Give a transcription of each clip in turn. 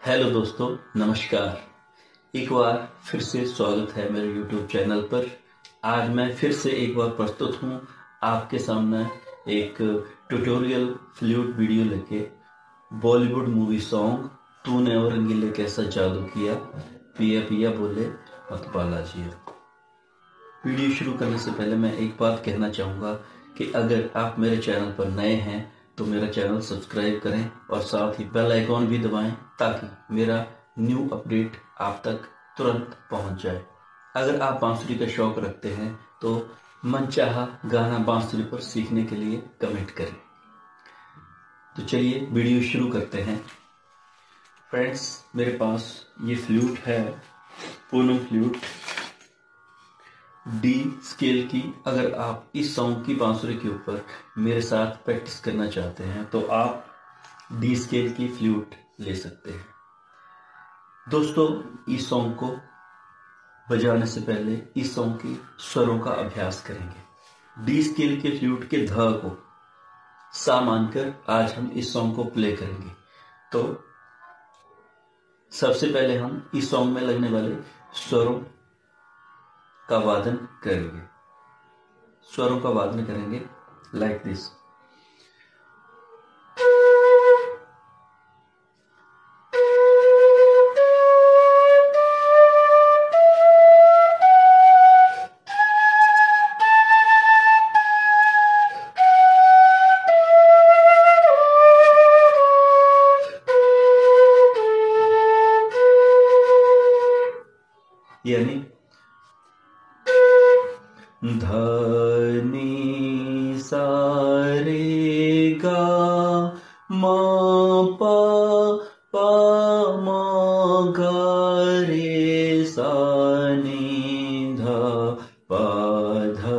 Hello दोस्तों, नमस्कार। एक बार फिर से स्वागत है मेरे YouTube चैनल पर। आज मैं फिर से एक बार प्रस्तुत हूँ आपके सामने एक ट्यूटोरियल फ्लूट वीडियो लेके। बॉलीवुड मूवी सॉन्ग तूने और रंगीले कैसा जादू किया, पिया पिया बोले मत बाला जिया। वीडियो शुरू करने से पहले मैं एक बात कहना चाहूँगा कि अगर आप मेरे चैनल पर नए हैं तो मेरा चैनल सब्सक्राइब करें और साथ ही बेल आइकॉन भी दबाएं ताकि मेरा न्यू अपडेट आप तक तुरंत पहुंच जाए। अगर आप बांसुरी का शौक रखते हैं तो मनचाहा गाना बांसुरी पर सीखने के लिए कमेंट करें। तो चलिए वीडियो शुरू करते हैं। फ्रेंड्स, मेरे पास ये फ्लूट है, पूनम फ्लूट डी स्केल की। अगर आप इस सॉन्ग की बांसुरी के ऊपर मेरे साथ प्रैक्टिस करना चाहते हैं तो आप डी स्केल की फ्लूट ले सकते हैं। दोस्तों, इस सॉन्ग को बजाने से पहले इस सॉन्ग के स्वरों का अभ्यास करेंगे। डी स्केल के फ्लूट के ध को सा मानकर आज हम इस सॉन्ग को प्ले करेंगे। तो सबसे पहले हम इस सॉन्ग में लगने वाले स्वरों का वादन करेंगे। स्वरों का वादन करेंगे लाइक दिस। यानी धनी सा रे गा मा पा पा मा गा रे सा नी धा पा धा।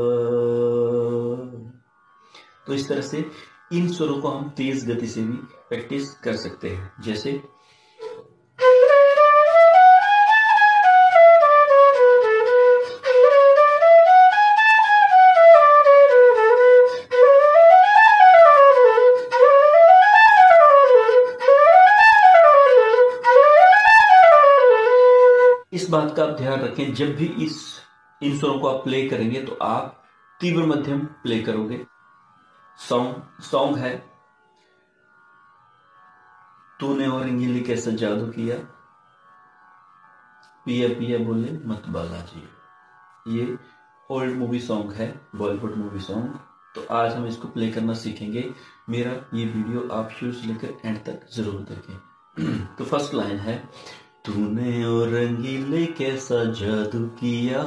तो इस तरह से इन स्वरों को हम तेज गति से भी प्रैक्टिस कर सकते हैं। जैसे इस बात का आप ध्यान रखें, जब भी इन स्वरों को आप प्ले करेंगे तो आप तीव्र मध्यम प्ले करोगे। सॉन्ग है तूने और रंगीले कैसा जादू किया, पिया पिया बोले मत बाला जी। ये ओल्ड मूवी सॉन्ग है, बॉलीवुड मूवी सॉन्ग। तो आज हम इसको प्ले करना सीखेंगे। मेरा ये वीडियो आप शुरू से लेकर एंड तक जरूर देखें। तो फर्स्ट लाइन है, तूने और रंगीले कैसा जादू किया।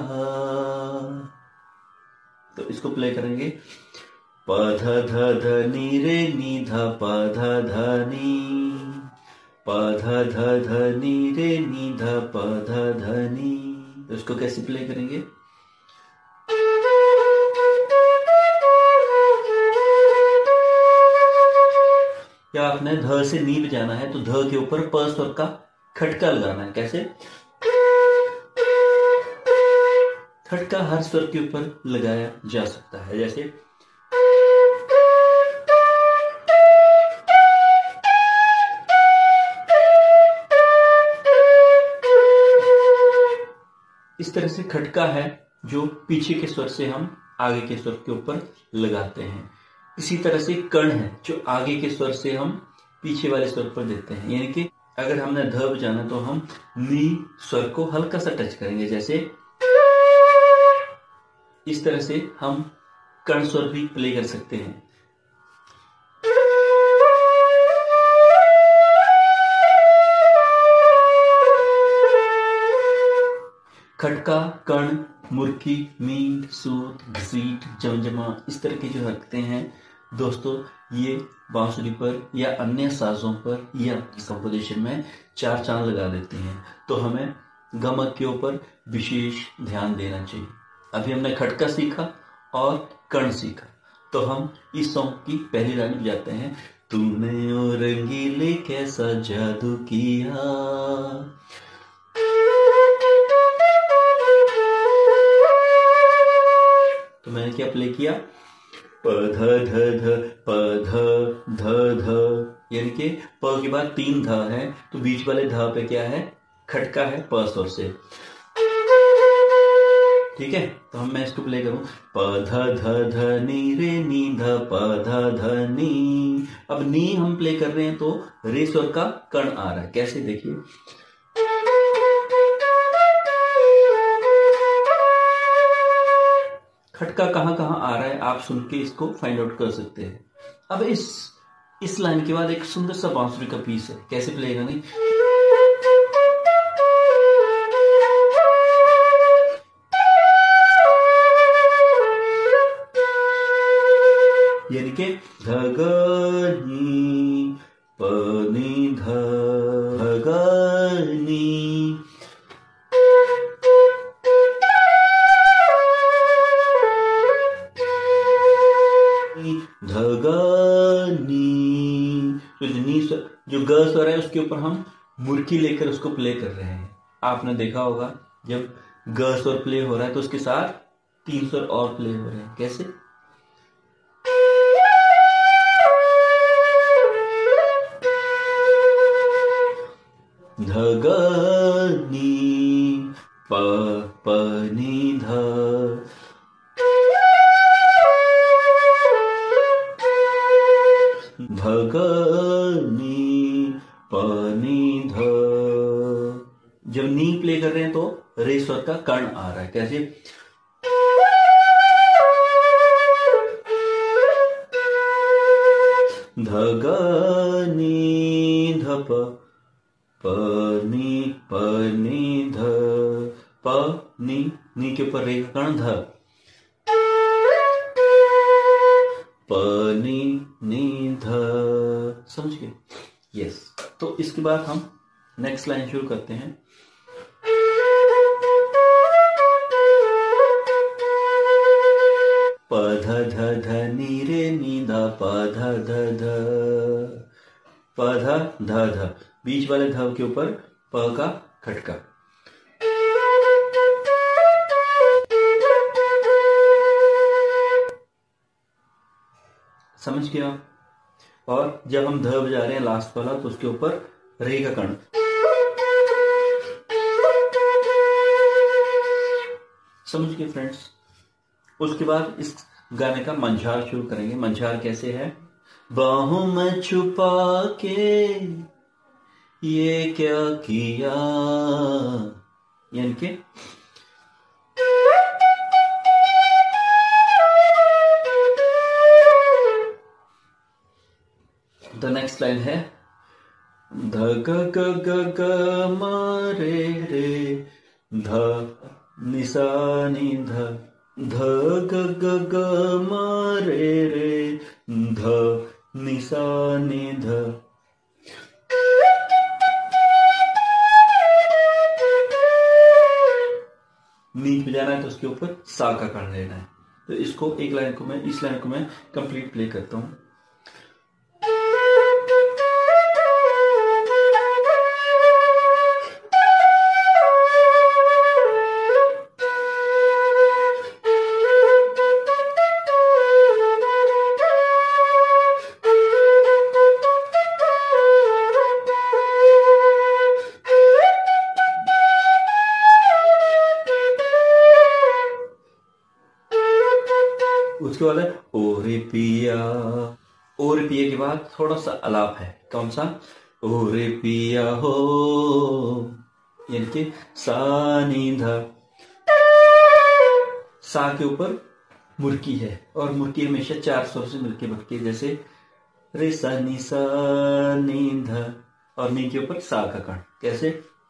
तो इसको प्ले करेंगे प ध ध ध नी रे नी धा प ध ध नी, प ध ध ध नी रे नी धा प ध ध नी। तो इसको कैसे प्ले करेंगे, या आपने ध से नी बजाना है तो ध के ऊपर प स्वर का खटका लगाना है। कैसे, खटका हर स्वर के ऊपर लगाया जा सकता है। जैसे इस तरह से खटका है जो पीछे के स्वर से हम आगे के स्वर के ऊपर लगाते हैं। इसी तरह से कर्ण है जो आगे के स्वर से हम पीछे वाले स्वर पर देते हैं। यानी कि अगर हमने ध बजाना तो हम नी स्वर को हल्का सा टच करेंगे। जैसे इस तरह से हम कर्ण स्वर भी प्ले कर सकते हैं। खटका, कर्ण, मुर्की, मींड, सूत, घसीट, जमजमा, इस तरह की जो हरकतें हैं दोस्तों, ये बांसुरी पर या अन्य साजों पर या कंपोजिशन में चार चांद लगा देते हैं। तो हमें गमक के ऊपर विशेष ध्यान देना चाहिए। अभी हमने खटका सीखा और कर्ण सीखा, तो हम इस सॉन्ग की पहली लाइन बजाते हैं, तूने और रंगीले कैसा जादू किया। तो मैंने क्या प्ले किया, प ध ध ध प ध ध ध यानी कि प के बाद 3 ध है, तो बीच वाले ध पे क्या है, खटका है प स्वर से। ठीक है, तो मैं इसको प्ले करूं, प ध ध ध नी रे नी ध प ध ध नी। अब नी हम प्ले कर रहे हैं तो रे स्वर का कण आ रहा है, कैसे देखिए, खटका कहां कहां आ रहा है आप सुन के इसको फाइंड आउट कर सकते हैं। अब इस लाइन के बाद एक सुंदर सा बांसुरी का पीस है, कैसे प्ले करनी, यानी कि ध ग नी प नी ध ग नी। ध ग नी, तो जो ग स्वर है उसके ऊपर हम मुर्की लेकर उसको प्ले कर रहे हैं। आपने देखा होगा जब ग स्वर प्ले हो रहा है तो उसके साथ 3 स्वर और प्ले हो रहे हैं, कैसे, ध ग नी प प नी ध, ध ग नी प नी ध। जब नी प्ले कर रहे हैं तो रे स्वर का कर्ण आ रहा है, कैसे, ध ग नी ध प नी ध प नी के ऊपर रे का कर्ण ध, प नी ध। समझ गए, यस। तो इसके बाद हम नेक्स्ट लाइन शुरू करते हैं। प ध ध ध नी रे नी ध प ध ध ध, प ध ध ध, बीच वाले ध के ऊपर प का खटका, समझ गया। और जब हम ध बजा रहे हैं लास्ट वाला तो उसके ऊपर रे का कण, समझ गए फ्रेंड्स। उसके बाद इस गाने का मंझार शुरू करेंगे। मंझार कैसे है, बाहों में छुपा के ये क्या किया, यानी कि द नेक्स्ट लाइन है, ध ग ग ग ग म रे रे ध नि सा नि ध, ध ग ग ग म रे रे ध नि सा नि ध। नीच बजाना है तो उसके ऊपर सा का कण लेना है। तो इसको इस लाइन को मैं कंप्लीट प्ले करता हूं। उसके बाद है ओ रे पिया, ओ रे पिया के बाद थोड़ा सा अलाप है, कौन सा, ओ रे पिया हो, यानी कि सा नी ध, सा के ऊपर मुर्की है और मुर्की हमेशा 4 स्वर से मिलके बनती है, जैसे रे सा नी ध और नी के ऊपर सा का कण, कैसे,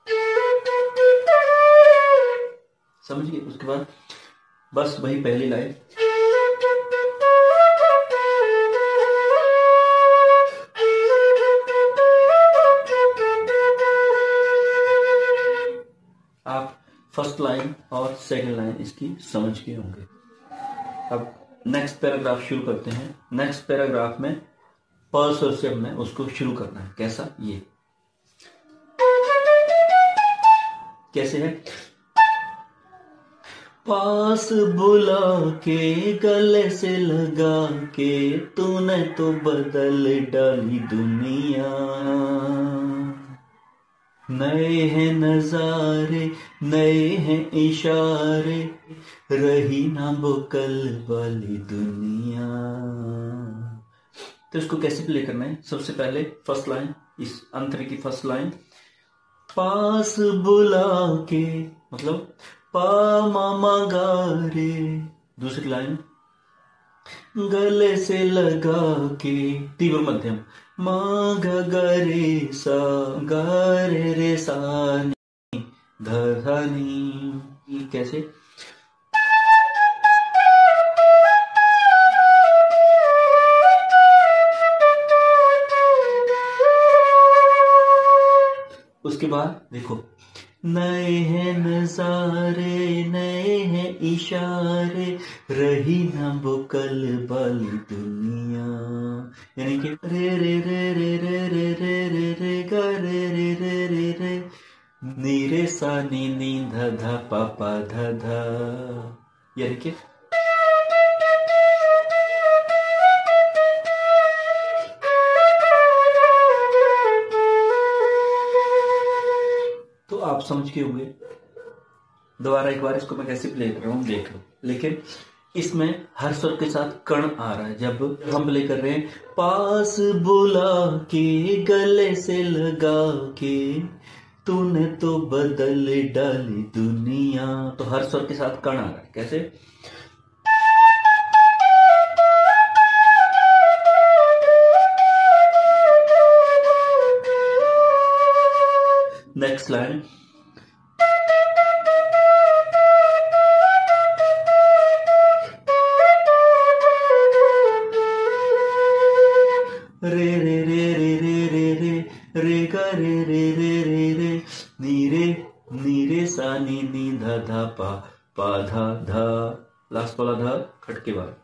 समझ गए। उसके बाद बस वही पहली लाइन, आप फर्स्ट लाइन और सेकंड लाइन इसकी समझ गए होंगे। अब नेक्स्ट पैराग्राफ शुरू करते हैं। नेक्स्ट पैराग्राफ में प स्वर से हमने उसको शुरू करना है, कैसा, ये कैसे है, पास बुला के गले से लगा के तूने तो बदल डाली दुनिया। नए हैं नजारे, नए हैं इशारे, रही ना वो कल वाली दुनिया। तो इसको कैसे प्ले करना है? सबसे पहले फर्स्ट लाइन, इस अंतरे की फर्स्ट लाइन, पास बुला के, मतलब पा मामा गा रे। दूसरी लाइन, गले से लगा के, तीव्र मध्यम, मा ग ग रे सा, ग रे सा नी, ध ध नी। कैसे? उसके बाद देखो, नए हैं नजारे, नए हैं इशारे, रही ना वो कल वाली दुनिया। यानी कि रे रे रे रे रे रे रे रे रे ग रे रे रे रे रे, नी रे सा नी नी ध ध पा पा ध ध। यानी कि तो आप समझ के होंगे। दोबारा एक बार इसको मैं कैसे प्ले कर रहा हूँ देख लो। लेकिन इसमें हर स्वर के साथ कण आ रहा है। जब हम प्ले कर रहे हैं, पास बुला के गले से लगा के तूने तो बदल डाली दुनिया, तो हर स्वर के साथ कण आ रहा है। कैसे? नेक्स्ट लाइन, रे रे रे रे रे रे रे रे ग रे रे रे रे रे, नी रे सा नी नी ध ध पा पा धा धा। लास्ट वाला धा खटके बाद।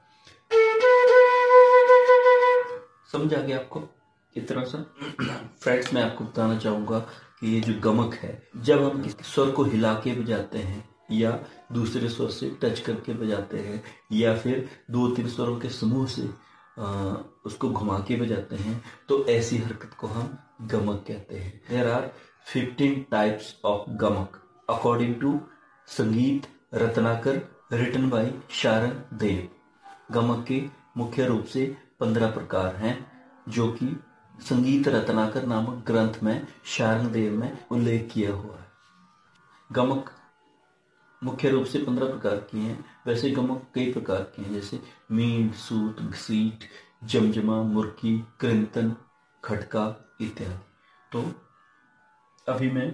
समझ आ गया आपको? इतना सा फ्रेंड्स, मैं आपको बताना चाहूंगा कि ये जो गमक है, जब हम किसी स्वर को हिला के बजाते हैं या दूसरे स्वर से टच करके बजाते हैं या फिर दो तीन स्वरों के समूह से उसको घुमा के बजाते हैं, तो ऐसी हरकत को हम गमक कहते हैं। There are 15 types of gamak according to Sangeet Ratnakar, written by Sharang Dev. गमक के मुख्य रूप से 15 प्रकार हैं, जो कि संगीत रत्नाकर नामक ग्रंथ में शारंग देव में उल्लेख किया हुआ है। गमक मुख्य रूप से 15 प्रकार की हैं। वैसे गमक कई प्रकार के हैं, जैसे मींड, सूत, घसीट, जमजमा, मुर्की, कृंतन, खटका इत्यादि। तो अभी मैं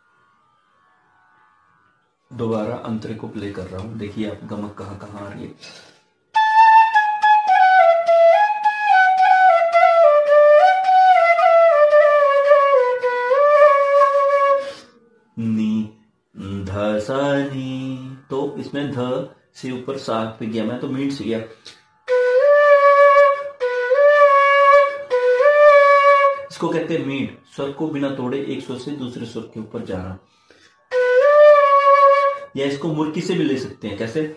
दोबारा अंतरे को प्ले कर रहा हूं। देखिए आप गमक कहाँ कहाँ आ रही है। नी ध सा नी, तो इसमें ध से ऊपर सा पे गया मैं, तो मीट से गया। इसको कहते हैं मीट। स्वर को बिना तोड़े एक स्वर से दूसरे स्वर के ऊपर जाना। या इसको मुर्की से भी ले सकते हैं। कैसे?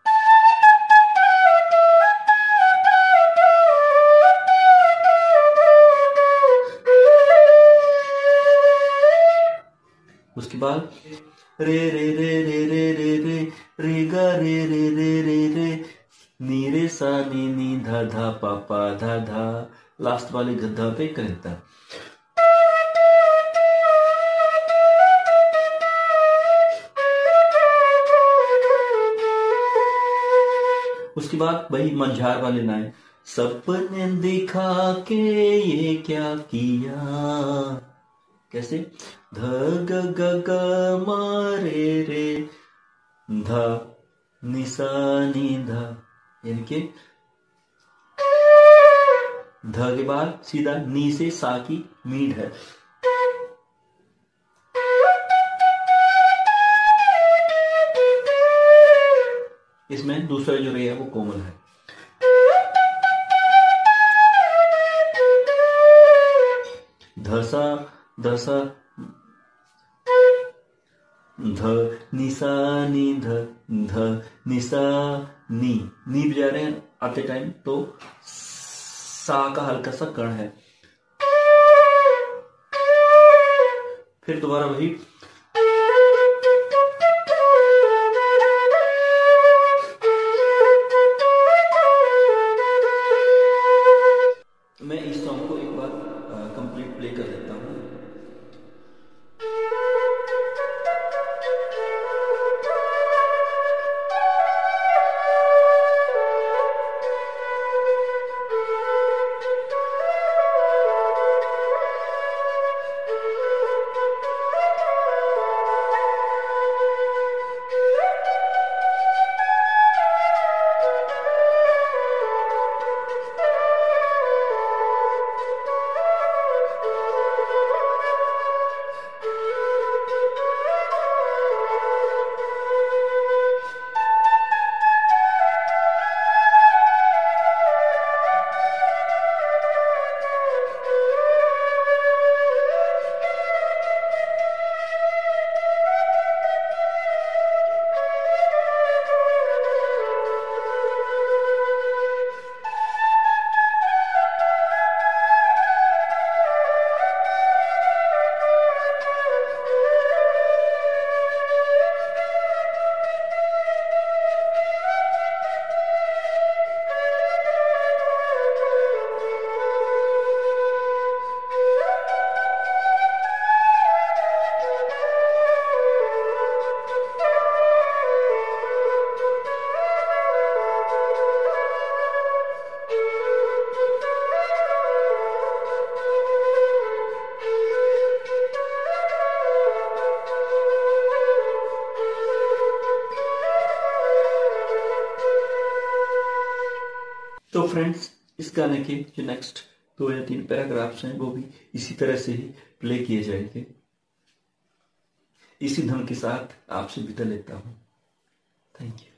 उसके बाद रे रे रे रे रे रे रे रे गा रे रे रे रे रे, नी रे सा नी नी धा धा पा पा धा धा। लास्ट वाले गद्दा पे करता। उसके बाद वही मंझार वाले लाइन, सपने दिखा के ये क्या किया। कैसे? ध ग ग ग मारे रे धा निसा नी धा, यानी कि ध के बाद सीधा नी से सा की मीड है। इसमें दूसरा जो रे है वो कोमल है। धसा धसा ध निसा नी, ध निसा नी बजा रहे हैं आते टाइम, तो सा का हल्का सा कण है। फिर दोबारा वही, मैं इस सॉन्ग को एक बार कंप्लीट प्ले कर देता हूँ। तो फ्रेंड्स, इस गाने के जो नेक्स्ट 2 या 3 पैराग्राफ्स हैं वो भी इसी तरह से ही प्ले किए जाएंगे। इसी धुन के साथ आपसे विदा लेता हूं। Thank you.